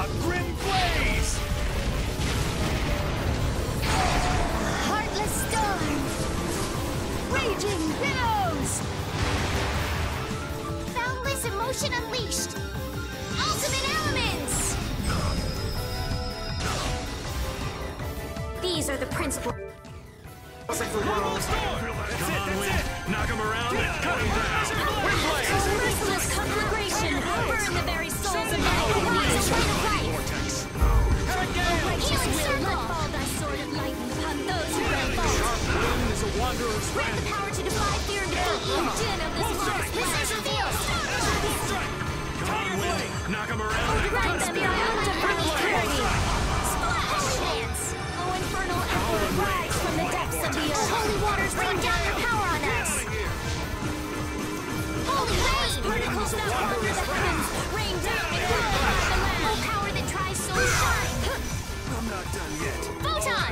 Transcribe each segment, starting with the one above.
A grim blaze! Heartless storms! Raging billows! Boundless emotion unleashed! Ultimate elements! These are the principles of the world. Come on, Wind. Knock him around and cut him down. Wind blaze! Merciless conflagration! Burn the very souls of my enemies! Healing circle! Let fall thy sword of lightning upon those who bear fault! Wind is a wanderer's Grant friend. the power to defy fear and defeat the din of this lost precision field! Come on, Wind. Knock him around and Grant cut them him thy down. undefined purity! Splash! Dance! O infernal emperor, rise from the depths of the earth! Holy waters, rain down your power on us! Holy rain! Particles that wander the heavens, rain down and purify the land! O power that tries so shine! I'm not done yet. Photon!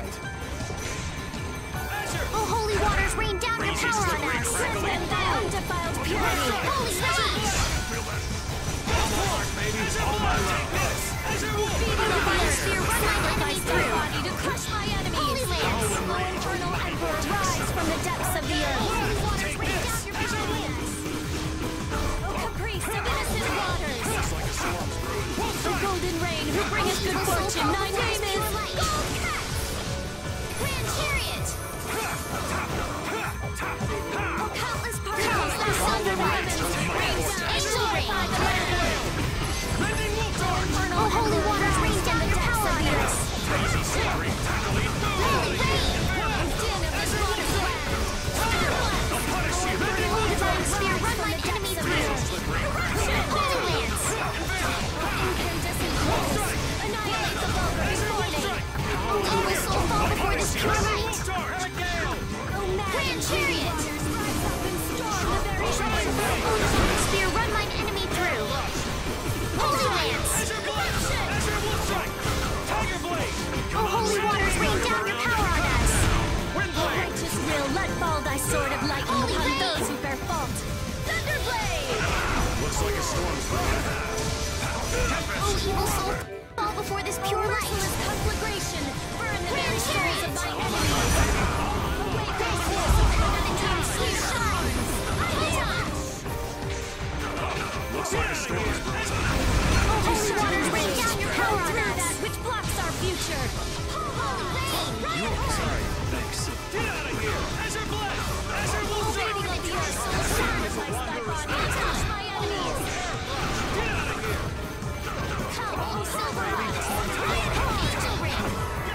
O holy waters, rain down your power on us! Grant them thy undefiled purity! Holy rage! Baby, all my love. Feeding the biosphere, run my enemies through! Body to crush my enemies! Holy lands! O infernal emperor, rise from the depths of the earth! Holy waters, rain down your power on us! O caprice of innocent waters! The golden rain, who bringeth good fortune, thy name is Gold Cat! Grand Chariot! O countless particles that sunder the heavens, rain down and glorify the land! O holy waters, rain down your power on us! Holy rain! Din of this water's land! O divine spear, run my enemies through! Holy lands! Incandescent blaze, annihilate the vulgar before they! O evil soul, fall before this pure light! O Grand Chariot! Rise up and storm the very shores! O divine spear, run mine enemy through! Holy lands! O holy waters, rain down your power on us! O righteous will, let fall thy sword of lightning upon those who bear fault! Thunderblade! Looks like a storm's O evil soul, fall before this pure light! Merciless conflagration, burn the very souls of thy enemies! Awake, O souls of heaven, and sweet shines! Looks like a storm's O holy waters, rain down your power on us! That which blocks our future! Holy rain! Sorry, thanks. Get out of here! Azure Blast! Azure O waiting on the earth, so sacrifice thy body and touch my enemies! Get out of here! Come, O silver light! Angel ring!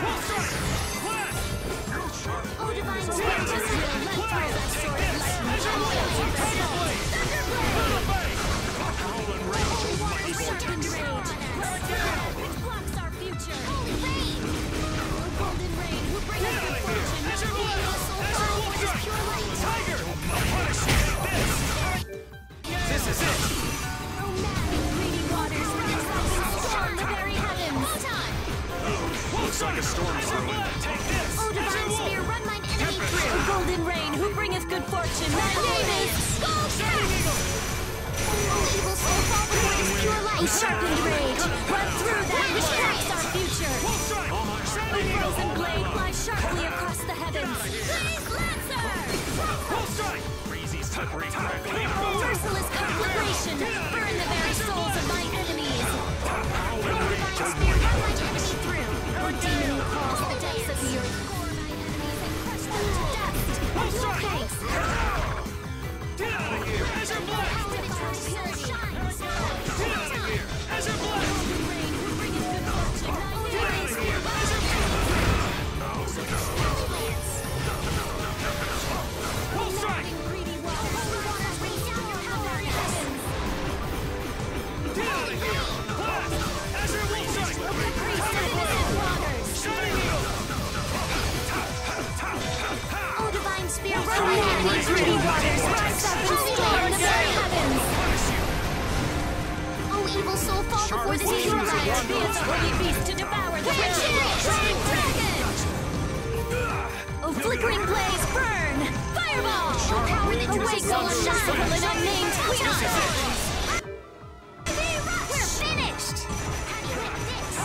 O divine spirit, just will, let fall thy sword of lightning upon those who bear fault! Thunderblade! Holy waters, serpent rage! Which blocks our future! Holy rain! O golden rain, who brings good fortune! May your soul fall for this pure light! Tiger! I'll punish you with this! This is it! O mad and greedy waters, rise up and storm the very heavens! Photon! Looks like a storm's brewing. Take this! O divine spear, run mine enemy through! O golden rain, who bringeth good fortune! Thy name is Gold Cat! O evil soul, fall before this pure light! O sharpened rage, run through that which blocks our future! O frozen blade, fly sharply across the heavens! Blaze Lancer! Crazy, slippery, crackly. Merciless conflagration, burn the very souls of my enemies! O divine spear, run my enemy through! O demon who crawls the depths of the earth, gore my enemies and crush them to dust! No thanks! Get out of here! Azure Blast! Power that tries pure shines! Get out of here! Azure Blast! Golden rain, who bringeth good fortune! Thy name is Here! Azure Lance! Full strike! And greedy waters, holy waters, rain down your power on heavens! Get out of here! Blast! Azure Wolf Strike! O caprice of innocent waters! Shining Needle! O divine spear, run my enemies, greedy waters! Rise up and storm the very heavens! O evil soul, fall before this pure light! Be as a holy beast to devour the Grand Chariot, Shining Dragon! O flickering blaze, burn! Fireball! O power that awakes all shine! An unnamed queen! We're finished! How do you like this?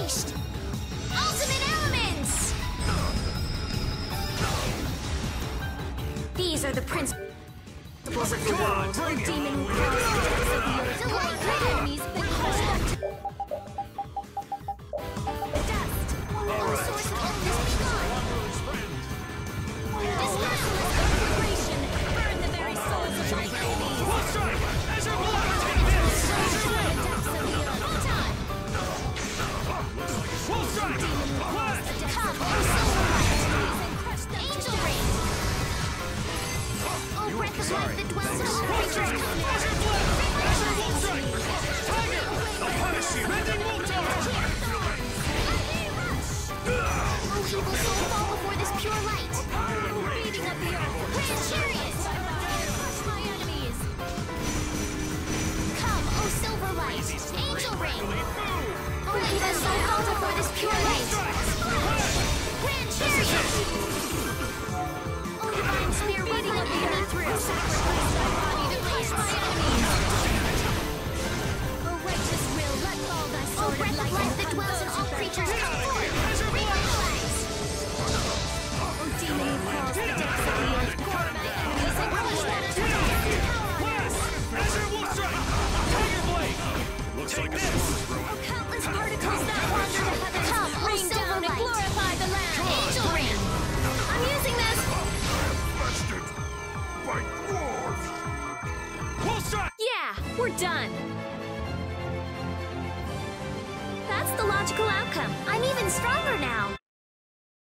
unleashed! Ultimate elements! These are the principles of the world. A demon who crawls the depths of the earth. Delight their enemies and crush them to dust. All source of illness be gone. This merciless conflagration burn the very souls of my enemies. Full strike! Azure Blood! Take Destroy this! the depths of the earth. Photon! Full strike! Blast! Come, O silver light! And crush them to Angel ring! O breath of life that dwells in all creatures, come now! Azure Blood! Azure Wolf Strike! Tiger! I'll punish you! Rending Wolf Charge! O evil soul, fall before this pure light! Beating of the earth! Grand chariot! Crush my enemies! Come, O silver light! Angel ring! O evil soul, fall before this pure light!